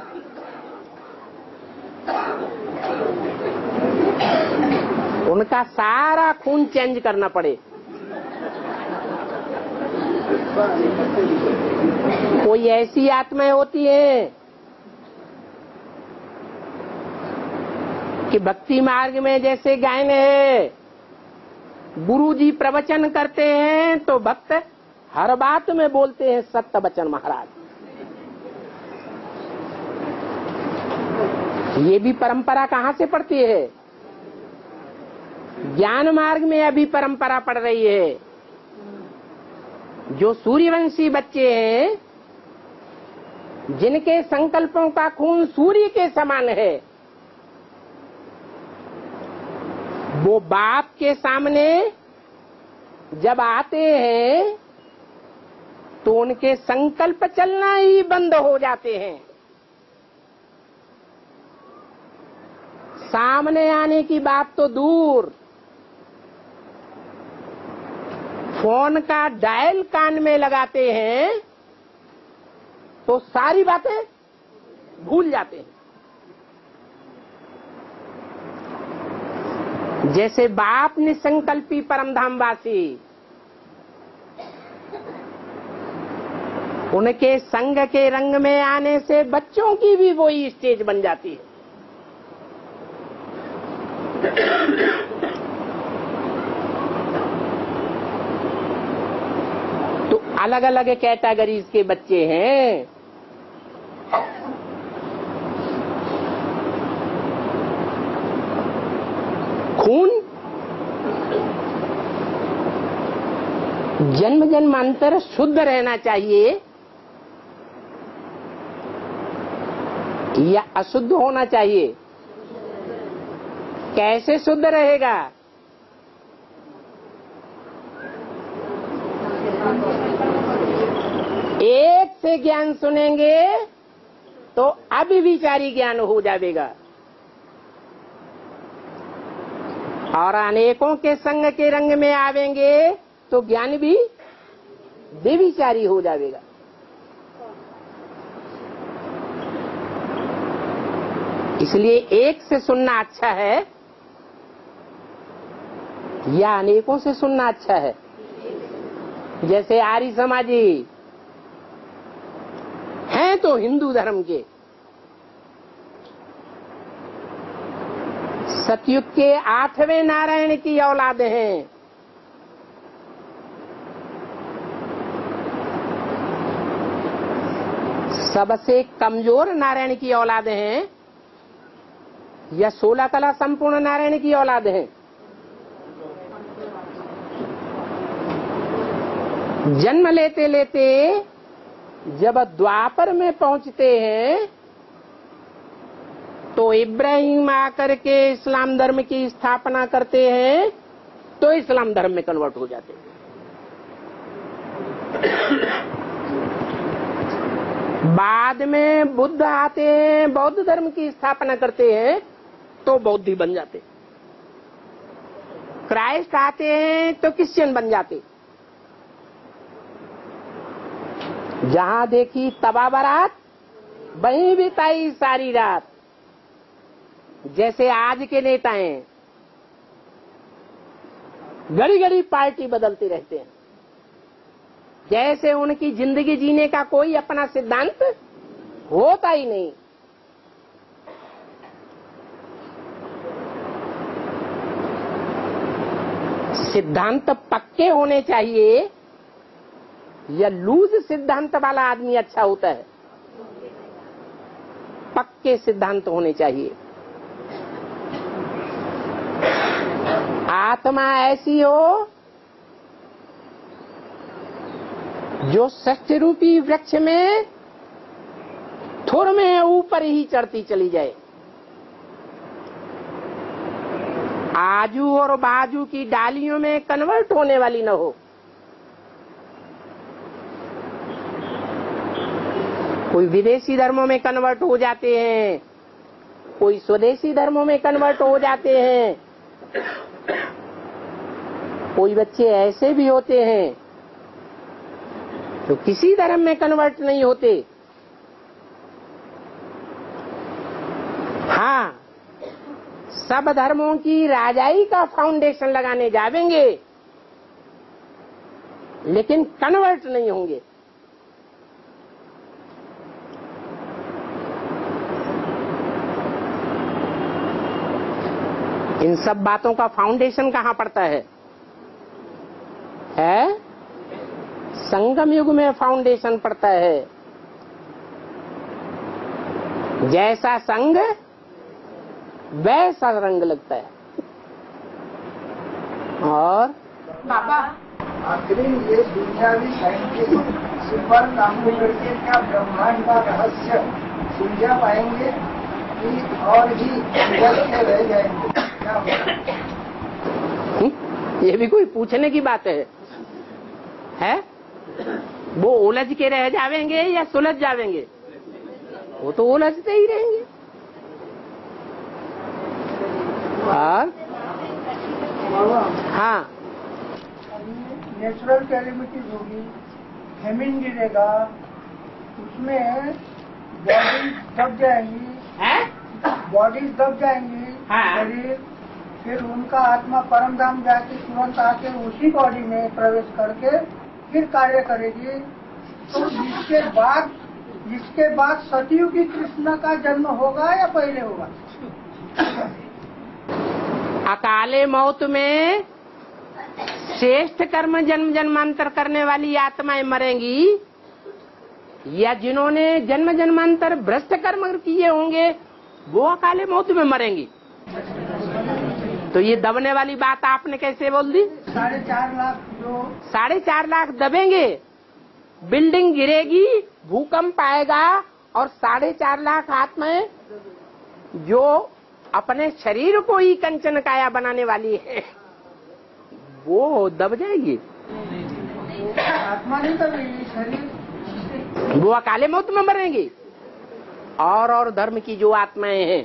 उनका सारा खून चेंज करना पड़े। कोई ऐसी आत्माएं होती हैं कि भक्ति मार्ग में जैसे गायन है, गुरुजी प्रवचन करते हैं तो भक्त हर बात में बोलते हैं सत्य वचन महाराज। ये भी परंपरा कहाँ से पड़ती है? ज्ञान मार्ग में अभी परंपरा पड़ रही है। जो सूर्यवंशी बच्चे हैं, जिनके संकल्पों का खून सूर्य के समान है, वो बाप के सामने जब आते हैं तो उनके संकल्प चलना ही बंद हो जाते हैं। सामने आने की बात तो दूर, फोन का डायल कान में लगाते हैं तो सारी बातें भूल जाते हैं। जैसे बाप निसंकल्पी परमधामवासी, उनके संग के रंग में आने से बच्चों की भी वही स्टेज बन जाती है। तो अलग अलग कैटेगरीज के बच्चे हैं। खून जन्म जन्मांतर शुद्ध रहना चाहिए या अशुद्ध होना चाहिए? कैसे शुद्ध रहेगा? एक से ज्ञान सुनेंगे तो अभिविचारी ज्ञान हो जाएगा, और अनेकों के संग के रंग में आवेंगे तो ज्ञान भी बेविचारी हो जाएगा। इसलिए एक से सुनना अच्छा है या अनेकों से सुनना अच्छा है? जैसे आर्य समाजी हैं तो हिंदू धर्म के, सतयुग के 8वें नारायण की औलाद हैं। सबसे कमजोर नारायण की औलाद हैं या 16 कला संपूर्ण नारायण की औलाद हैं? जन्म लेते लेते जब द्वापर में पहुंचते हैं तो इब्राहिम आकर के इस्लाम धर्म की स्थापना करते हैं तो इस्लाम धर्म में कन्वर्ट हो जाते हैं। बाद में बुद्ध आते हैं, बौद्ध धर्म की स्थापना करते हैं तो बौद्धि बन जाते। क्राइस्ट आते हैं तो क्रिश्चियन बन जाते। जहां देखी तबा बारात वहीं बिताई सारी रात। जैसे आज के नेता हैं, घड़ी घड़ी पार्टी बदलते रहते हैं, जैसे उनकी जिंदगी जीने का कोई अपना सिद्धांत होता ही नहीं। सिद्धांत पक्के होने चाहिए या लूज सिद्धांत वाला आदमी अच्छा होता है? पक्के सिद्धांत होने चाहिए। आत्मा ऐसी हो जो सत्य रूपी वृक्ष में थुर में ऊपर ही चढ़ती चली जाए, आजू और बाजू की डालियों में कन्वर्ट होने वाली न हो। कोई विदेशी धर्मों में कन्वर्ट हो जाते हैं, कोई स्वदेशी धर्मों में कन्वर्ट हो जाते हैं, कोई बच्चे ऐसे भी होते हैं जो किसी धर्म में कन्वर्ट नहीं होते। हाँ, सब धर्मों की राजाई का फाउंडेशन लगाने जावेंगे, लेकिन कन्वर्ट नहीं होंगे। इन सब बातों का फाउंडेशन कहाँ पड़ता है? संगम युग में फाउंडेशन पड़ता है। जैसा संग वैसा रंग लगता है। और बाबा, आखिरी ये दुनियावी साइंटिस्ट सुपर कंप्यूटर के क्या ब्रह्मांड का रहस्य सुलझा पाएंगे कि और भी उलझ के रह जाएंगे? क्या होगा? ये भी कोई पूछने की बात है? वो उलझ के रह जावेंगे या सुलझ जावेंगे? वो तो उलझते ही रहेंगे। और हाँ, नेचुरल कैलेमिटीज होगी, फेमिन गिरेगा, उसमें बॉडी दब जाएंगी, बॉडीज दब जाएंगी, शरीर, फिर उनका आत्मा परम धाम जाके तुरंत आके उसी बॉडी में प्रवेश करके फिर कार्य करेगी। तो इसके बाद सतयुगी कृष्ण का जन्म होगा या पहले होगा? अकाले मौत में श्रेष्ठ कर्म जन्म जन्मांतर करने वाली आत्माएं मरेंगी, या जिन्होंने जन्म जन्मांतर भ्रष्ट कर्म किए होंगे वो अकाले मौत में मरेंगी? तो ये दबने वाली बात आपने कैसे बोल दी? 4.5 लाख जो 4.5 लाख दबेंगे, बिल्डिंग गिरेगी, भूकंप आएगा, और 4.5 लाख आत्माएं जो अपने शरीर को ही कंचन काया बनाने वाली है वो दब जाएगी। आत्मा नहीं दबेगी, शरीर वो अकाले मौत में मरेंगी। और धर्म की जो आत्माएं हैं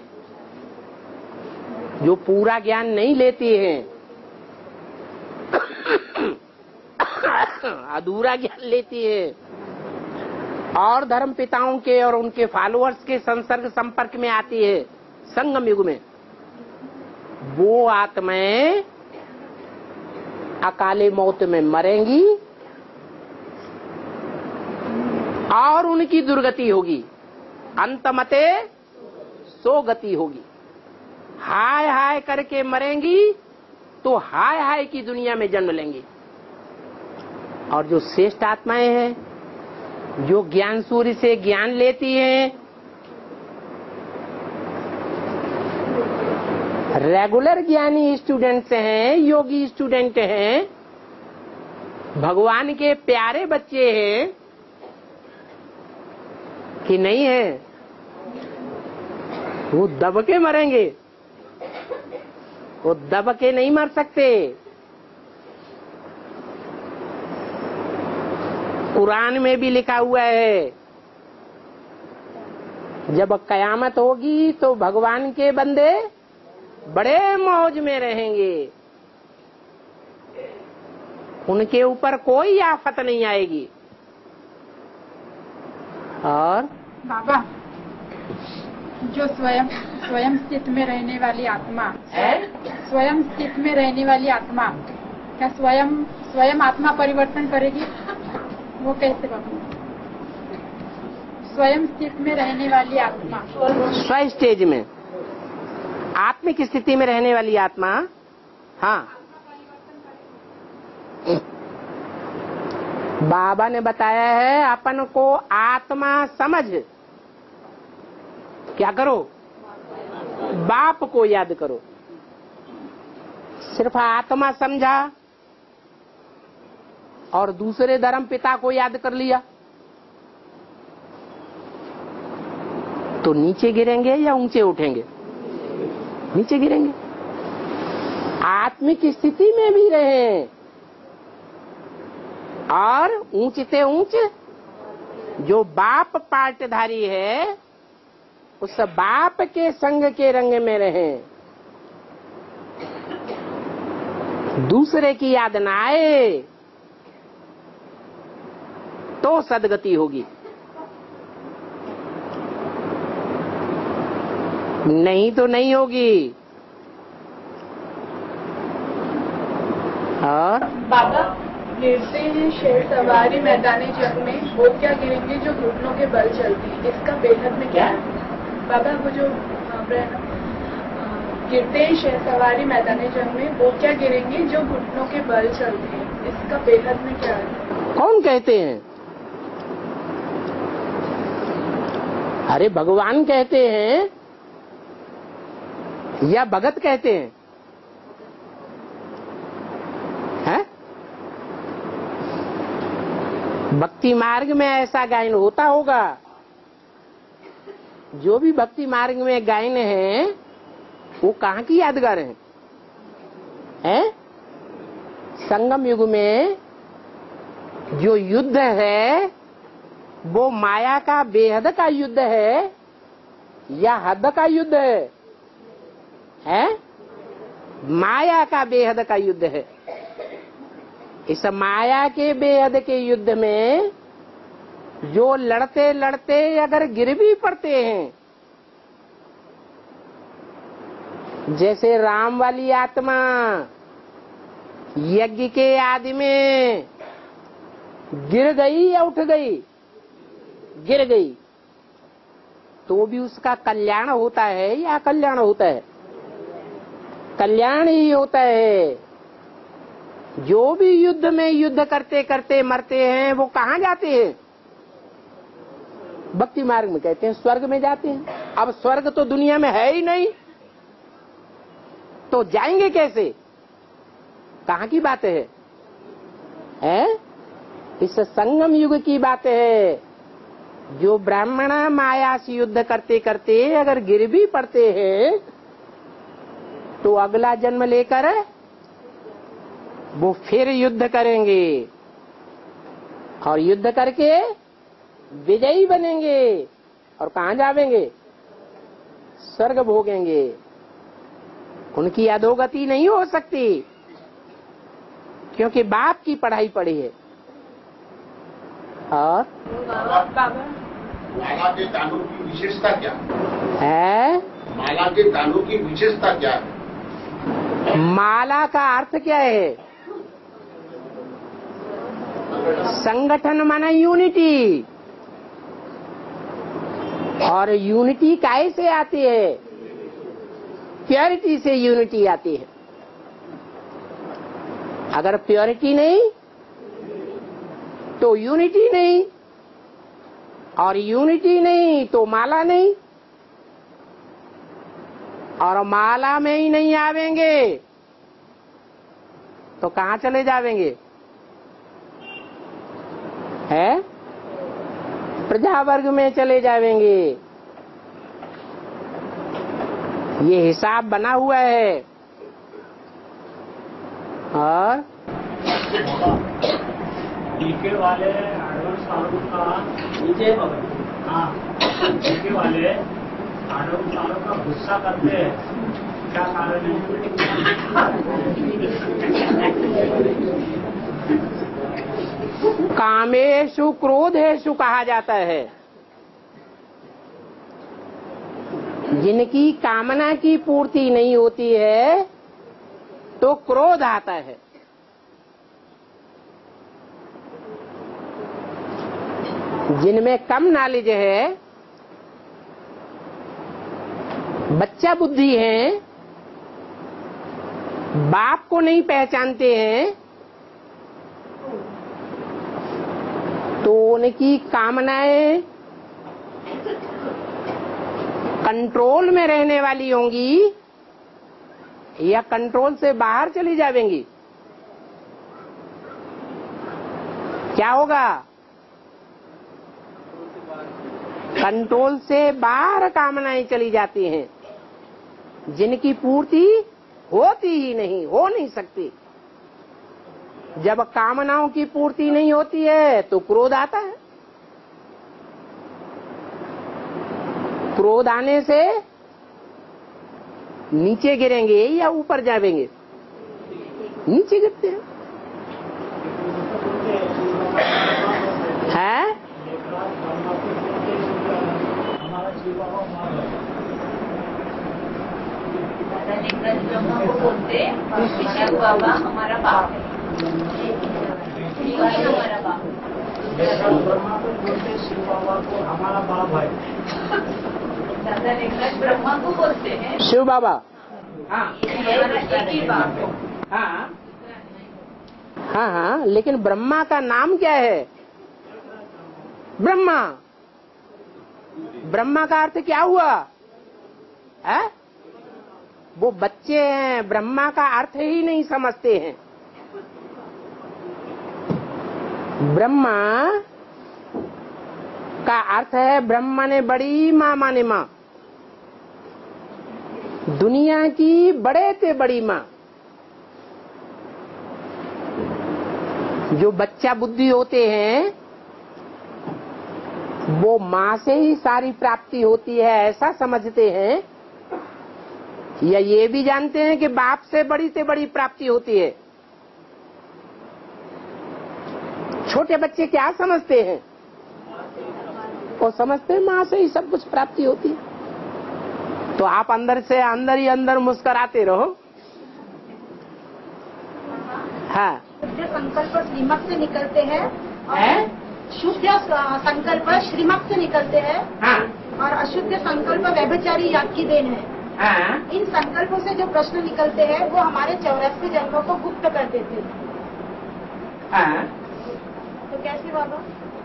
जो पूरा ज्ञान नहीं लेती हैं, अधूरा ज्ञान लेती है, और धर्म पिताओं के और उनके फॉलोअर्स के संसर्ग संपर्क में आती है संगम युग में, वो आत्माएं अकाले मौत में मरेंगी और उनकी दुर्गति होगी, अंतमते सो गति होगी। हाय हाय करके मरेंगी तो हाय हाय की दुनिया में जन्म लेंगी। और जो श्रेष्ठ आत्माएं हैं जो ज्ञान सूर्य से ज्ञान लेती हैं, रेगुलर ज्ञानी स्टूडेंट्स हैं, योगी स्टूडेंट हैं, भगवान के प्यारे बच्चे हैं कि नहीं है, वो दब के मरेंगे, वो दब के नहीं मर सकते। कुरान में भी लिखा हुआ है जब कयामत होगी तो भगवान के बंदे बड़े मौज में रहेंगे, उनके ऊपर कोई आफत नहीं आएगी। और बाबा, जो स्वयं स्थित में रहने वाली आत्मा है, स्वयं स्थित में रहने वाली आत्मा क्या स्वयं आत्मा परिवर्तन करेगी? वो कैसे बाबा? स्वयं स्थित में रहने वाली आत्मा, स्व स्टेज में आत्मिक स्थिति में रहने वाली आत्मा, हाँ, बाबा ने बताया है अपन को आत्मा समझ क्या करो? बाप को याद करो। सिर्फ आत्मा समझा और दूसरे धर्म पिता को याद कर लिया तो नीचे गिरेंगे या ऊंचे उठेंगे? नीचे गिरेंगे। आत्मिक स्थिति में भी रहें और ऊंचते ऊंच जो बाप पाटधारी है उस बाप के संग के रंग में रहें। दूसरे की याद ना आए तो सदगति होगी, नहीं तो नहीं होगी। और बाबा गिरते हैं शेर सवारी मैदानी जंग में, वो क्या गिरेंगे जो घुटनों के बल चलती है, इसका बेहद में क्या है? बाबा वो जो गिरते हैं शेर सवारी मैदानी जंग में, वो क्या गिरेंगे जो घुटनों के बल चलते हैं, इसका बेहद में क्या है? कौन कहते हैं? अरे भगवान कहते हैं या भगत कहते हैं? हैं? भक्ति मार्ग में ऐसा गायन होता होगा। जो भी भक्ति मार्ग में गायन है वो कहाँ की यादगार है? हैं? संगम युग में जो युद्ध है वो माया का बेहद का युद्ध है या हद का युद्ध है? हैं? माया का बेहद का युद्ध है। इस माया के बेहद के युद्ध में जो लड़ते लड़ते अगर गिर भी पड़ते हैं, जैसे राम वाली आत्मा यज्ञ के आदि में गिर गई या उठ गई? गिर गई, तो भी उसका कल्याण होता है या अकल्याण होता है? कल्याण ही होता है। जो भी युद्ध में युद्ध करते करते मरते हैं वो कहाँ जाते हैं? भक्ति मार्ग में कहते हैं स्वर्ग में जाते हैं। अब स्वर्ग तो दुनिया में है ही नहीं तो जाएंगे कैसे? कहाँ की बात है? हैं? इस संगम युग की बात है। जो ब्राह्मण माया से युद्ध करते करते अगर गिर भी पड़ते हैं तो अगला जन्म लेकर वो फिर युद्ध करेंगे और युद्ध करके विजयी बनेंगे और कहाँ जावेंगे? स्वर्ग भोगेंगे। उनकी अधोगति नहीं हो सकती क्योंकि बाप की पढ़ाई पढ़ी है। और माला के दानों की विशेषता क्या है? माला के दानों की विशेषता क्या है? माला का अर्थ क्या है? संगठन माना यूनिटी, और यूनिटी काहे से आती है? प्योरिटी से यूनिटी आती है। अगर प्योरिटी नहीं तो यूनिटी नहीं, और यूनिटी नहीं तो माला नहीं, और माला में ही नहीं आवेंगे तो कहाँ चले जावेंगे? है? प्रजा वर्ग में चले जावेंगे। ये हिसाब बना हुआ है। और टीके वाले आडवर सालों का नीचे टीके वाले आडवर सालों का गुस्सा करते हैं, क्या कारण है? कामेषु क्रोधेषु कहा जाता है। जिनकी कामना की पूर्ति नहीं होती है तो क्रोध आता है। जिनमें कम नॉलेज है, बच्चा बुद्धि है, बाप को नहीं पहचानते हैं, तो उनकी कामनाएं कंट्रोल में रहने वाली होंगी या कंट्रोल से बाहर चली जाएंगी? क्या होगा? कंट्रोल से बाहर कामनाएं चली जाती हैं, जिनकी पूर्ति होती ही नहीं, हो नहीं सकती। जब कामनाओं की पूर्ति नहीं होती है तो क्रोध आता है। क्रोध आने से नीचे गिरेंगे या ऊपर जाएंगे? नीचे गिरते हैं। है? ब्रह्मा को बोलते शिव बाबा हमारा बाप है, हमारा बाप। ब्रह्मा को बोलते शिव बाबा को हमारा बाप है। दादा लिंगराज ब्रह्मा को बोलते हैं शिव बाबा। हाँ हमारा एक ही बाप है। हाँ हाँ हाँ, लेकिन ब्रह्मा का नाम क्या है? ब्रह्मा। ब्रह्मा का अर्थ क्या हुआ है? वो बच्चे हैं, ब्रह्मा का अर्थ ही नहीं समझते हैं। ब्रह्मा का अर्थ है ब्रह्मा ने बड़ी माँ माने माँ, दुनिया की बड़े से बड़ी माँ। जो बच्चा बुद्धि होते हैं वो माँ से ही सारी प्राप्ति होती है ऐसा समझते हैं, या ये भी जानते हैं कि बाप से बड़ी प्राप्ति होती है? छोटे बच्चे क्या समझते हैं? वो समझते हैं माँ से ही सब कुछ प्राप्ति होती है। तो आप अंदर से अंदर ही अंदर मुस्कुराते रहो। हाँ, शुद्ध संकल्प श्रीमत से निकलते हैं और शुद्ध संकल्प श्रीमत से निकलते हैं। हाँ, और अशुद्ध संकल्प व्यभिचारी याद की देन है। हाँ, इन संकल्पों से जो प्रश्न निकलते हैं वो हमारे 84 जन्मों को गुप्त कर देते हैं। हाँ। तो कैसे बाबा?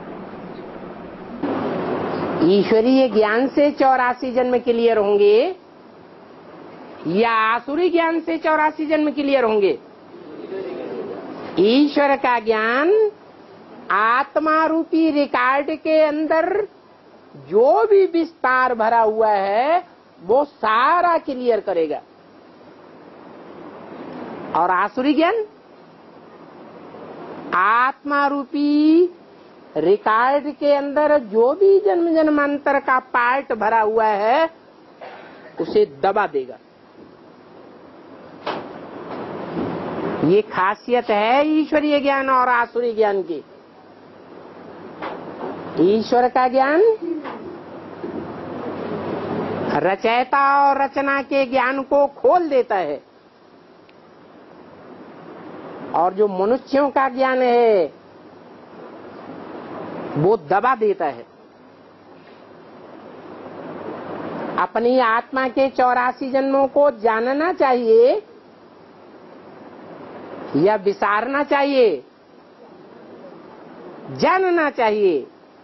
ईश्वरीय ज्ञान से 84 जन्म क्लियर होंगे या आसुरी ज्ञान से 84 जन्म क्लियर होंगे? ईश्वर का ज्ञान आत्मा रूपी रिकॉर्ड के अंदर जो भी विस्तार भरा हुआ है वो सारा क्लियर करेगा। और आसुरी ज्ञान आत्मा रूपी रिकॉर्ड के अंदर जो भी जन्म जन्मांतर का पार्ट भरा हुआ है उसे दबा देगा। ये खासियत है ईश्वरीय ज्ञान और आसुरी ज्ञान की। ईश्वर का ज्ञान रचयिता और रचना के ज्ञान को खोल देता है, और जो मनुष्यों का ज्ञान है वो दबा देता है। अपनी आत्मा के 84 जन्मों को जानना चाहिए या विसारना चाहिए? जानना चाहिए।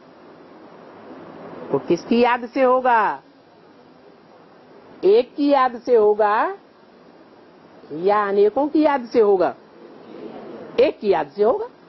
तो किसकी याद से होगा? एक की याद से होगा या अनेकों की याद से होगा? एक की याद से होगा।